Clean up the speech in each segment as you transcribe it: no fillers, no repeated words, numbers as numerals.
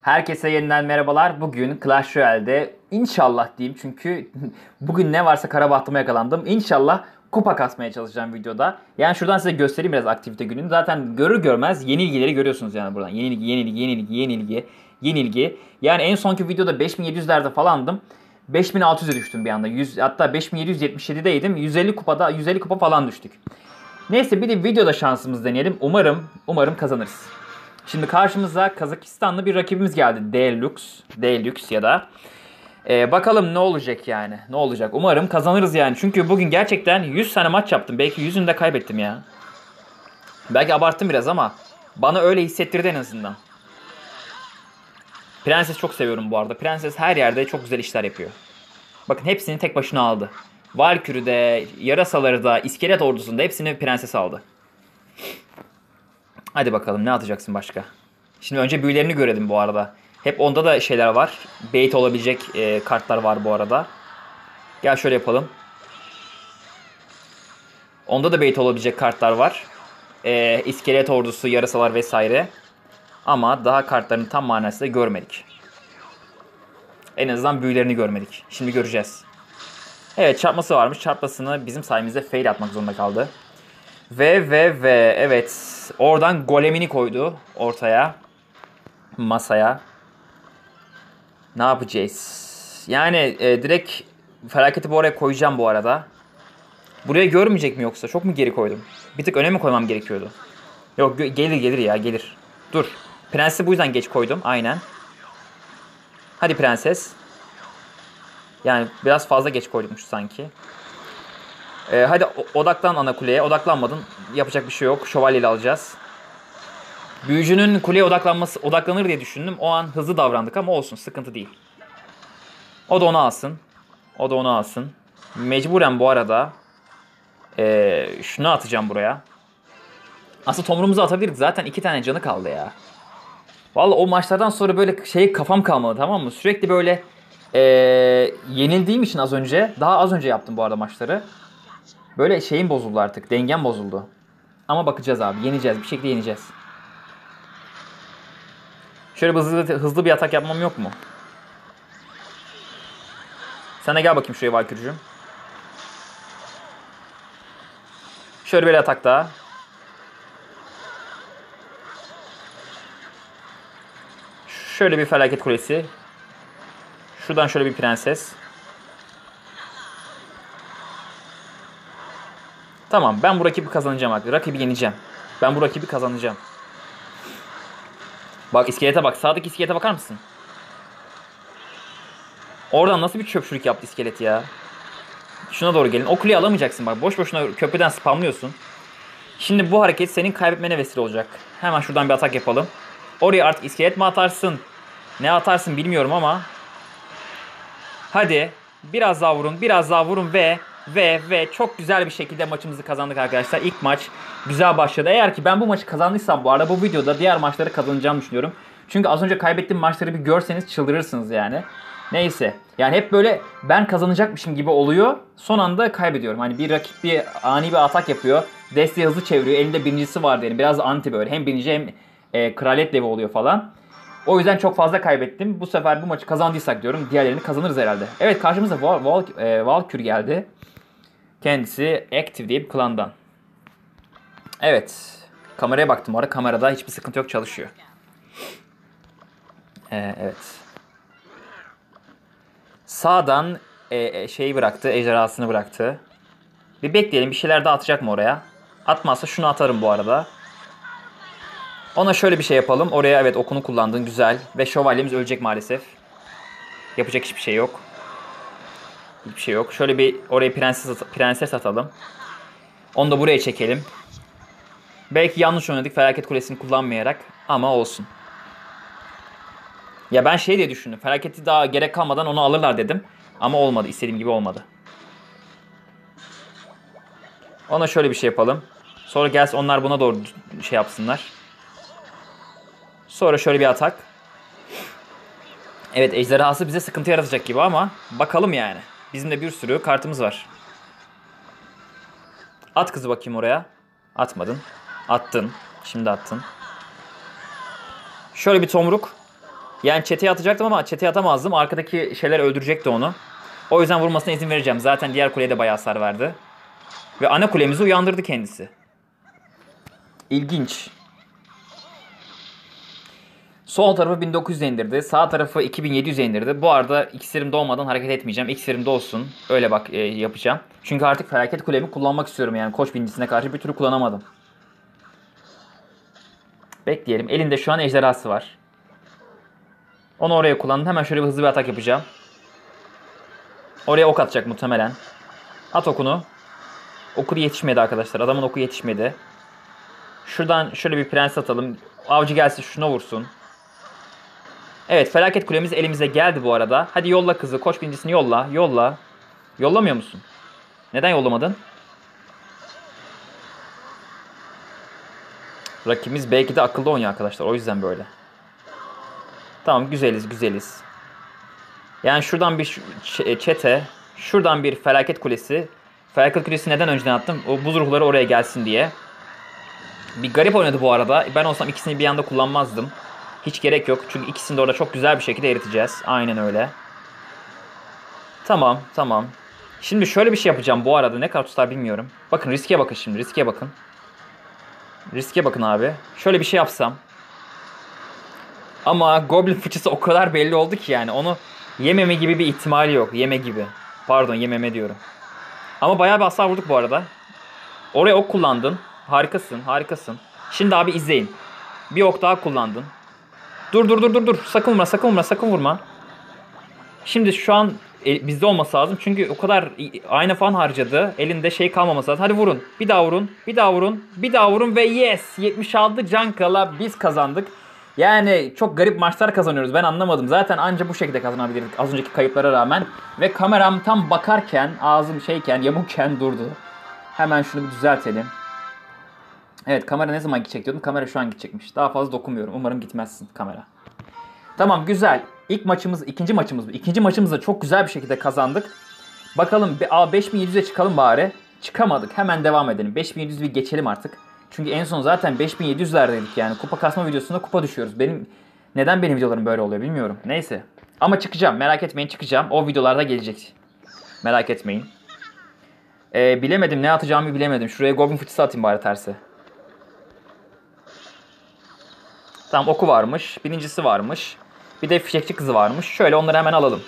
Herkese yeniden merhabalar. Bugün Clash Royale'de inşallah diyeyim çünkü bugün ne varsa kara bahtıma yakalandım. İnşallah kupa kasmaya çalışacağım videoda. Yani şuradan size göstereyim biraz aktivite gününü. Zaten görür görmez yenilgileri görüyorsunuz yani buradan. Yenilgi. Yani en sonki videoda 5700'lerde falandım. 5600'e düştüm bir anda. Hatta 5777'deydim. 150 kupa falan düştük. Neyse bir de videoda şansımız deneyelim. Umarım kazanırız. Şimdi karşımıza Kazakistanlı bir rakibimiz geldi. Deluxe ya da. Bakalım ne olacak yani. Ne olacak? Umarım kazanırız yani. Çünkü bugün gerçekten 100 tane maç yaptım. Belki 100'ünü de kaybettim ya. Belki abarttım biraz ama bana öyle hissettirdi en azından. Prenses çok seviyorum bu arada. Prenses her yerde çok güzel işler yapıyor. Bakın hepsini tek başına aldı. Valkyrie'de, yarasaları da, iskelet ordusunda hepsini prenses aldı. Hadi bakalım ne atacaksın başka? Şimdi önce büyülerini görelim bu arada. Hep onda da şeyler var. Bait olabilecek kartlar var bu arada. Gel şöyle yapalım. Onda da bait olabilecek kartlar var. İskelet ordusu, yarasalar vesaire. Ama daha kartlarını tam manasıyla görmedik. En azından büyülerini görmedik. Şimdi göreceğiz. Evet, çarpması varmış. Çarpmasını bizim sayemizde fail atmak zorunda kaldı. Ve evet. Oradan golemini koydu ortaya. Masaya. Ne yapacağız? Yani direkt felaketi bu araya koyacağım bu arada. Buraya görmeyecek mi yoksa? Çok mu geri koydum? Bir tık öne mi koymam gerekiyordu? Yok gelir ya gelir. Dur. Prensi bu yüzden geç koydum. Aynen. Hadi prenses. Yani biraz fazla geç koydummuş sanki. Hadi odaklan ana kuleye. Odaklanmadın. Yapacak bir şey yok. Şövalyeyle alacağız. Büyücünün kuleye odaklanır diye düşündüm. O an hızlı davrandık ama olsun. Sıkıntı değil. O da onu alsın. Mecburen bu arada şunu atacağım buraya. Aslında tomruğumuzu atabilirdik. Zaten 2 tane canı kaldı ya. Vallahi o maçlardan sonra böyle kafam kalmadı, tamam mı? Sürekli böyle yenildiğim için daha az önce yaptım bu arada maçları. Böyle şeyim bozuldu artık. Dengem bozuldu. Ama bakacağız abi. Yeneceğiz. Bir şekilde yeneceğiz. Şöyle bir hızlı bir atak yapmam yok mu? Sen de gel bakayım şuraya Valkyrie'cim. Şöyle bir atak daha. Şöyle bir felaket kulesi. Şuradan şöyle bir prenses. Tamam, ben bu rakibi kazanacağım artık. Rakibi yeneceğim. Ben bu rakibi kazanacağım. Bak iskelete bak. Sağdaki iskelete bakar mısın? Oradan nasıl bir çöpçülük yaptı iskelet ya. Şuna doğru gelin. O kuleyi alamayacaksın bak. Boş boşuna köprüden spamlıyorsun. Şimdi bu hareket senin kaybetmene vesile olacak. Hemen şuradan bir atak yapalım. Oraya artık iskelet mi atarsın? Ne atarsın bilmiyorum ama. Hadi. Biraz daha vurun ve çok güzel bir şekilde maçımızı kazandık arkadaşlar. İlk maç güzel başladı. Eğer ki ben bu maçı kazandıysam bu arada bu videoda diğer maçları kazanacağımı düşünüyorum. Çünkü az önce kaybettiğim maçları bir görseniz çıldırırsınız yani. Neyse. Yani hep böyle ben kazanacakmışım gibi oluyor. Son anda kaybediyorum. Hani bir rakip ani bir atak yapıyor. Desteği hızlı çeviriyor. Elinde birincisi var diyelim. Biraz anti böyle. Hem birinci hem kraliyet devi oluyor falan. O yüzden çok fazla kaybettim. Bu sefer bu maçı kazandıysak diyorum. Diğerlerini kazanırız herhalde. Evet, karşımıza Valkyrie geldi. Kendisi Active diye bir klandan. Evet. Kameraya baktım orada. Kamerada hiçbir sıkıntı yok, çalışıyor. Evet. Sağdan şeyi bıraktı. Ejderhasını bıraktı. Bir bekleyelim. Bir şeyler daha atacak mı oraya? Atmazsa şunu atarım bu arada. Ona şöyle bir şey yapalım. Oraya evet okunu kullandın. Güzel. Ve şövalyemiz ölecek maalesef. Yapacak hiçbir şey yok. Hiçbir şey yok. Şöyle bir oraya prenses atalım. Onu da buraya çekelim. Belki yanlış oynadık felaket kulesini kullanmayarak. Ama olsun. Ya ben şey diye düşündüm. Felaketi daha gerek kalmadan onu alırlar dedim. Ama olmadı. İstediğim gibi olmadı. Ona şöyle bir şey yapalım. Sonra gelsin onlar buna doğru şey yapsınlar. Sonra şöyle bir atak. Evet, ejderhası bize sıkıntı yaratacak gibi ama bakalım yani. Bizim de bir sürü kartımız var. At kızı bakayım oraya. Atmadın. Attın. Şimdi attın. Şöyle bir tomruk. Yani çeteye atacaktım ama çeteye atamazdım. Arkadaki şeyler öldürecekti onu. O yüzden vurmasına izin vereceğim. Zaten diğer kuleye de bayağı hasar verdi. Ve ana kulemizi uyandırdı kendisi. İlginç. Sol tarafı 1900 indirdi. Sağ tarafı 2700 indirdi. Bu arada iksirim dolmadan hareket etmeyeceğim. İksirim dolsun. Öyle bak yapacağım. Çünkü artık felaket kulemi kullanmak istiyorum yani. Koç bincisine karşı bir türlü kullanamadım. Bekleyelim. Elinde şu an ejderhası var. Onu oraya kullandım. Hemen şöyle bir hızlı bir atak yapacağım. Oraya ok atacak muhtemelen. At okunu. Oku yetişmedi arkadaşlar. Adamın oku yetişmedi. Şuradan şöyle bir prens atalım. Avcı gelsin şuna vursun. Evet, felaket kulemiz elimize geldi bu arada. Hadi yolla kızı. Koç bincisini yolla. Yolla. Yollamıyor musun? Neden yollamadın? Rakibimiz belki de akıllı oynuyor arkadaşlar. O yüzden böyle. Tamam, güzeliz güzeliz. Yani şuradan bir çete. Şuradan bir felaket kulesi. Felaket kulesi neden önceden attım? O buz ruhları oraya gelsin diye. Bir garip oynadı bu arada. Ben olsam ikisini bir anda kullanmazdım. Hiç gerek yok. Çünkü ikisini de orada çok güzel bir şekilde eriteceğiz. Aynen öyle. Tamam tamam. Şimdi şöyle bir şey yapacağım bu arada. Ne kadar tutar bilmiyorum. Bakın riske bakın şimdi. Riske bakın. Riske bakın abi. Şöyle bir şey yapsam. Ama Goblin fıçısı o kadar belli oldu ki yani. Onu yememe gibi bir ihtimali yok. Yeme gibi. Pardon, yememe diyorum. Ama bayağı bir hasar vurduk bu arada. Oraya ok kullandın. Harikasın harikasın. Şimdi abi izleyin. Bir ok daha kullandın. Dur dur dur dur dur. Sakın vurma sakın vurma sakın vurma. Şimdi şu an bizde olması lazım. Çünkü o kadar ayna falan harcadı. Elinde şey kalmaması lazım. Hadi vurun. Bir daha vurun. Bir daha vurun. Bir daha vurun ve yes. 76 can kala biz kazandık. Yani çok garip maçlar kazanıyoruz. Ben anlamadım. Zaten anca bu şekilde kazanabilirdik az önceki kayıplara rağmen. Ve kameram tam bakarken, ağzım şeyken, yamukken durdu. Hemen şunu bir düzeltelim. Evet, kamera ne zaman gidecek diyordum. Kamera şu an gidecekmiş. Daha fazla dokunmuyorum. Umarım gitmezsin kamera. Tamam, güzel. İkinci maçımız bu. İkinci maçımızı da çok güzel bir şekilde kazandık. Bakalım 5700'e çıkalım bari. Çıkamadık. Hemen devam edelim. 5700 bir geçelim artık. Çünkü en son zaten 5700'lerdeydik yani. Kupa kasma videosunda kupa düşüyoruz. Neden benim videolarım böyle oluyor bilmiyorum. Neyse. Ama çıkacağım. Merak etmeyin, çıkacağım. O videolarda gelecek. Merak etmeyin. Bilemedim. Ne atacağımı bilemedim. Şuraya Goblin fıçısı atayım bari tersi. Tamam, oku varmış. Birincisi varmış. Bir de fişekçi kızı varmış. Şöyle onları hemen alalım.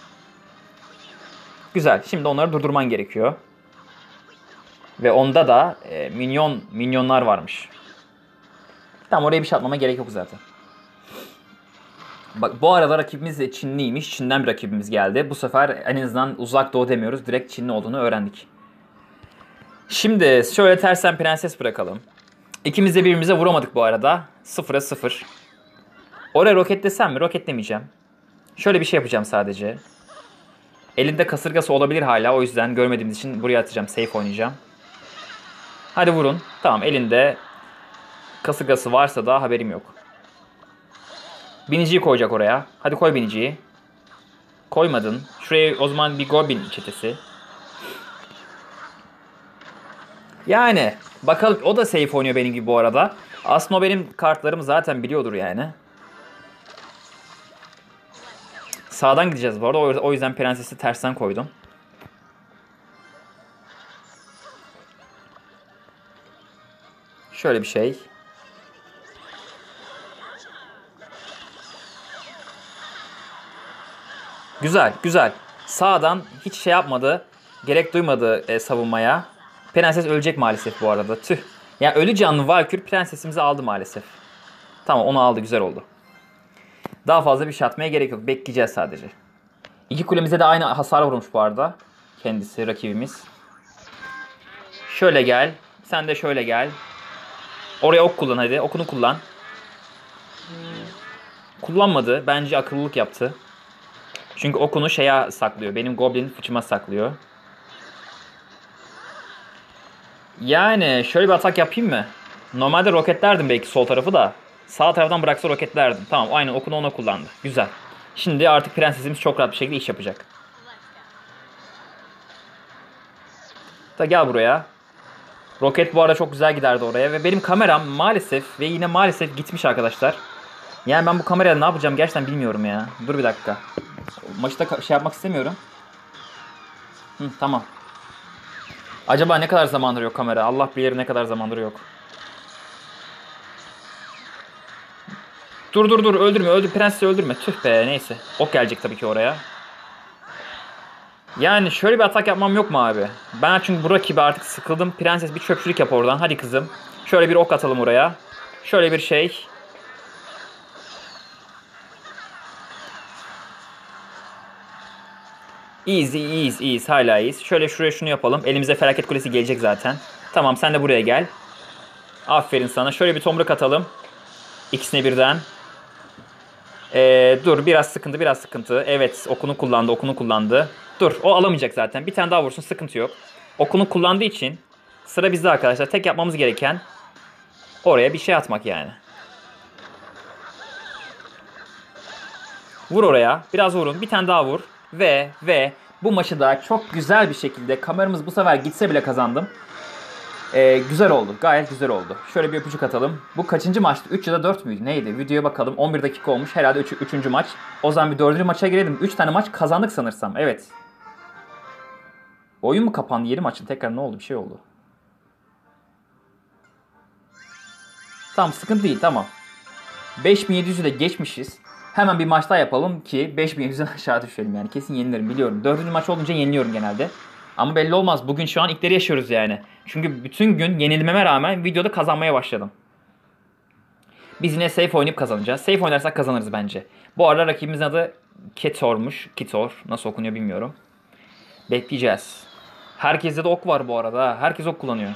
Güzel. Şimdi onları durdurman gerekiyor. Ve onda da minyonlar varmış. Tamam, oraya bir şey atmama gerek yok zaten. Bak, bu arada rakibimiz de Çinliymiş. Çin'den bir rakibimiz geldi. Bu sefer en azından uzak doğu demiyoruz. Direkt Çinli olduğunu öğrendik. Şimdi şöyle tersen prenses bırakalım. İkimiz de birbirimize vuramadık bu arada. 0'a 0. Oraya roketlesem mi? Roketlemeyeceğim. Şöyle bir şey yapacağım sadece. Elinde kasırgası olabilir hala. O yüzden görmediğimiz için buraya atacağım. Safe oynayacağım. Hadi vurun. Tamam, elinde kasırgası varsa da haberim yok. Biniciyi koyacak oraya. Hadi koy biniciyi. Koymadın. Şuraya o zaman bir Goblin çetesi. Yani bakalım, o da safe oynuyor benim gibi bu arada. Aslında o benim kartlarımı zaten biliyordur yani. Sağdan gideceğiz bu arada. O yüzden prensesi tersten koydum. Şöyle bir şey. Güzel, güzel. Sağdan hiç şey yapmadı. Gerek duymadı savunmaya. Prenses ölecek maalesef bu arada. Tüh. Yani ölü canlı Valkür prensesimizi aldı maalesef. Tamam, onu aldı, güzel oldu. Daha fazla bir şey atmaya gerek yok. Bekleyeceğiz sadece. İki kulemize de aynı hasar vurmuş bu arada. Kendisi, rakibimiz. Şöyle gel. Sen de şöyle gel. Oraya ok kullan hadi. Okunu kullan. Kullanmadı. Bence akıllılık yaptı. Çünkü okunu şeye saklıyor. Benim Goblin fıçıma saklıyor. Yani şöyle bir atak yapayım mı? Normalde roketlerdim belki sol tarafı da. Sağ taraftan bıraksa roketlerdim. Tamam, aynen okunu ona kullandı. Güzel. Şimdi artık prensesimiz çok rahat bir şekilde iş yapacak. Da gel buraya. Roket bu arada çok güzel giderdi oraya. Ve benim kameram maalesef ve yine maalesef gitmiş arkadaşlar. Yani ben bu kamerayla ne yapacağım gerçekten bilmiyorum ya. Dur bir dakika. Maçı da şey yapmak istemiyorum. Tamam. Acaba ne kadar zamandır yok kamera? Allah bilir ne kadar zamandır yok. Dur öldürme prensi öldürme. Tüh be neyse. Ok gelecek tabii ki oraya. Yani şöyle bir atak yapmam yok mu abi? Ben çünkü bu rakibi artık sıkıldım. Prenses bir çöpçülük yap oradan. Hadi kızım. Şöyle bir ok atalım oraya. Şöyle bir şey. İyiyiz. Hala iyiyiz. Şöyle şuraya şunu yapalım. Elimize felaket kulesi gelecek zaten. Tamam sen de buraya gel. Aferin sana. Şöyle bir tomruk atalım. İkisine birden. Dur biraz sıkıntı. Evet okunu kullandı. Dur o alamayacak zaten. Bir tane daha vursun sıkıntı yok. Okunu kullandığı için sıra bizde arkadaşlar. Tek yapmamız gereken oraya bir şey atmak yani. Vur oraya. Biraz vurun. Bir tane daha vur. Ve bu maçı da çok güzel bir şekilde kameramız bu sefer gitse bile kazandım. Güzel oldu. Gayet güzel oldu. Şöyle bir öpücük atalım. Bu kaçıncı maçtı? 3 ya da 4 müydü? Neydi? Videoya bakalım. 11 dakika olmuş. Herhalde 3. maç. O zaman bir 4. maça girelim. 3 tane maç kazandık sanırsam. Evet. Oyun mu kapandı? Yeni maçın tekrar ne oldu? Bir şey oldu. Tamam sıkıntı değil. Tamam. 5700'ü de geçmişiz. Hemen bir maç daha yapalım ki 5700'den aşağı düşelim yani. Kesin yenilirim biliyorum. 4. maç olunca yeniliyorum genelde. Ama belli olmaz. Bugün şu an ilkleri yaşıyoruz yani. Çünkü bütün gün yenilmeme rağmen videoda kazanmaya başladım. Biz yine safe oynayıp kazanacağız. Safe oynarsak kazanırız bence. Bu arada rakibimizin adı Ketor'muş. Kitor. Nasıl okunuyor bilmiyorum. Bekleyeceğiz. Herkeste de ok var bu arada. Herkes ok kullanıyor.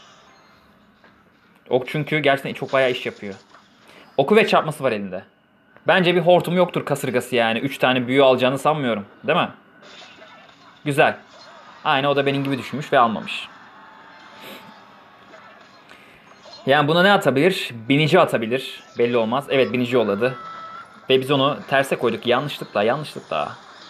Ok çünkü gerçekten çok bayağı iş yapıyor. Oku ve çarpması var elinde. Bence bir hortum yoktur kasırgası yani. 3 tane büyü alacağını sanmıyorum. Değil mi? Güzel. Aynı o da benim gibi düşünmüş ve almamış. Yani buna ne atabilir? Binici atabilir. Belli olmaz. Evet binici yolladı. Ve biz onu terse koyduk. Yanlışlıkla.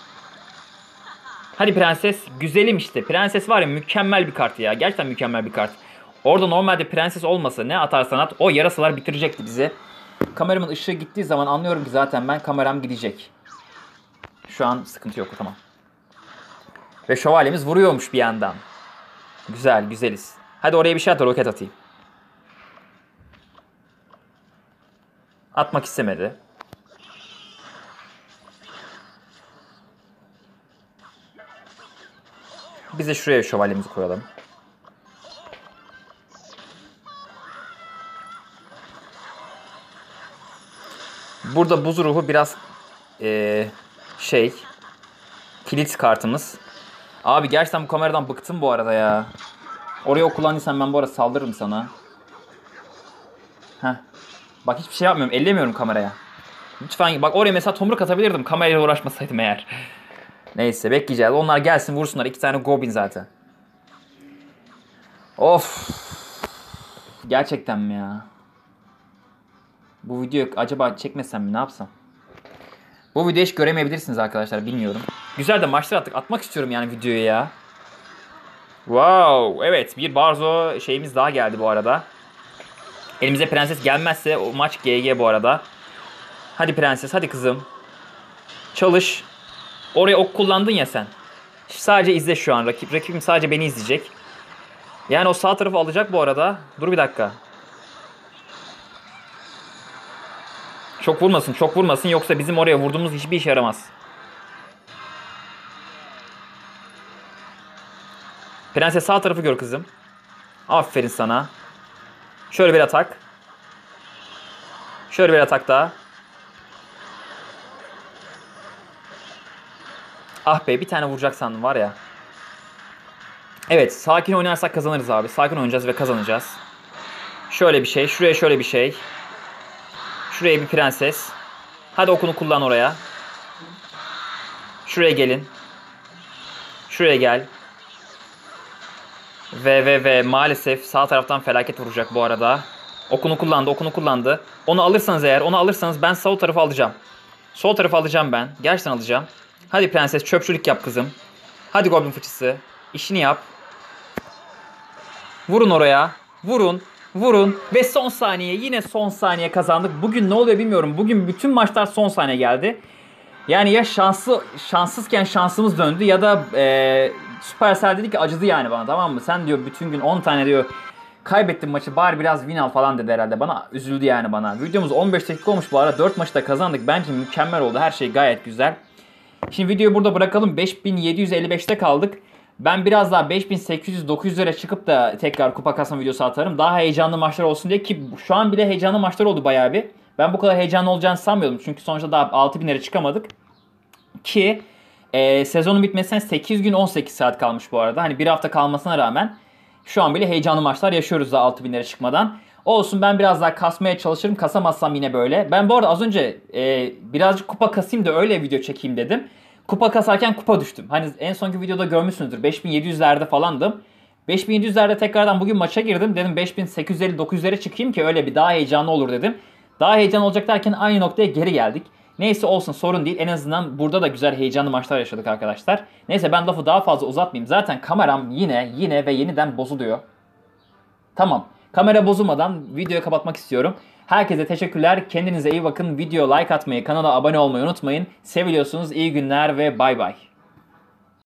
Hadi prenses. Güzelim işte. Prenses var ya mükemmel bir kart ya. Gerçekten mükemmel bir kart. Orada normalde prenses olmasa ne atarsan at o yarasalar bitirecekti bizi. Kameramın ışığı gittiği zaman anlıyorum ki zaten kameram gidecek. Şu an sıkıntı yok tamam. Ve şövalyemiz vuruyormuş bir yandan. Güzeliz. Hadi oraya bir şey at roket atayım. Atmak istemedi. Biz de şuraya şövalyemizi koyalım. Burada buz ruhu biraz kilit kartımız. Abi gerçekten bu kameradan bıktım bu arada ya. Oraya o kullandıysan ben bu arada saldırırım sana. Heh. Bak hiçbir şey yapmıyorum. Ellemiyorum kameraya. Lütfen bak oraya mesela tomruk atabilirdim kamerayla uğraşmasaydım eğer. Neyse bekleyeceğiz. Onlar gelsin vursunlar. 2 tane goblin zaten. Of. Gerçekten mi ya? Bu videoyu acaba çekmesem mi ne yapsam? Bu videoyu hiç göremeyebilirsiniz arkadaşlar bilmiyorum. Güzel de maçlar attık. Atmak istiyorum yani videoyu ya. Wow. Evet bir Barzo şeyimiz daha geldi bu arada. Elimize prenses gelmezse o maç GG bu arada. Hadi prenses hadi kızım. Çalış. Oraya ok kullandın ya sen. Sadece izle şu an rakip. Rakibim sadece beni izleyecek. Yani o sağ tarafı alacak bu arada. Dur bir dakika. Çok vurmasın yoksa bizim oraya vurduğumuz hiçbir işe yaramaz. Prenses sağ tarafı gör kızım. Aferin sana. Şöyle bir atak. Şöyle bir atak daha. Ah be bir tane vuracak sandım var ya. Evet sakin oynarsak kazanırız abi. Sakin oynayacağız ve kazanacağız. Şöyle bir şey. Şuraya şöyle bir şey. Şuraya bir prenses. Hadi okunu kullan oraya. Şuraya gelin. Şuraya gel. Ve maalesef sağ taraftan felaket vuracak bu arada. Okunu kullandı. Onu alırsanız ben sol tarafı alacağım. Sol tarafı alacağım ben. Gerçekten alacağım. Hadi prenses çöpçülük yap kızım. Hadi goblin fıçısı. İşini yap. Vurun oraya. Vurun. Vurun ve son saniye, yine son saniye kazandık. Bugün ne oluyor bilmiyorum. Bugün bütün maçlar son saniye geldi. Yani ya şanssızken şansımız döndü ya da Supercell dedi ki acıdı yani bana, tamam mı? Sen diyor bütün gün 10 tane diyor kaybettin maçı, bari biraz win al falan dedi herhalde bana. Üzüldü yani bana. Videomuz 15 dakika olmuş bu ara. 4 maçı da kazandık. Bence mükemmel oldu. Her şey gayet güzel. Şimdi videoyu burada bırakalım. 5755'te kaldık. Ben biraz daha 5800-900'lere çıkıp da tekrar kupa kasma videosu atarım. Daha heyecanlı maçlar olsun diye, ki şu an bile heyecanlı maçlar oldu bayağı bir. Ben bu kadar heyecanlı olacağını sanmıyordum. Çünkü sonuçta daha 6000'lere çıkamadık. Ki sezonun bitmesine 8 gün 18 saat kalmış bu arada. Hani bir hafta kalmasına rağmen şu an bile heyecanlı maçlar yaşıyoruz da 6000'lere çıkmadan. Olsun, ben biraz daha kasmaya çalışırım. Kasamazsam yine böyle. Ben bu arada az önce birazcık kupa kasayım da öyle video çekeyim dedim. Kupa kasarken kupa düştüm. Hani en sonki videoda görmüşsünüzdür. 5700'lerde falandım. 5700'lerde tekrardan bugün maça girdim. Dedim 5850-900'lere çıkayım ki öyle bir daha heyecanlı olur dedim. Daha heyecan olacak derken aynı noktaya geri geldik. Neyse, olsun, sorun değil. En azından burada da güzel heyecanlı maçlar yaşadık arkadaşlar. Neyse, ben lafı daha fazla uzatmayayım. Zaten kameram yine ve yeniden bozuluyor. Tamam. Kamera bozulmadan videoyu kapatmak istiyorum. Herkese teşekkürler. Kendinize iyi bakın. Video like atmayı, kanala abone olmayı unutmayın. Seviliyorsunuz. İyi günler ve bay bay.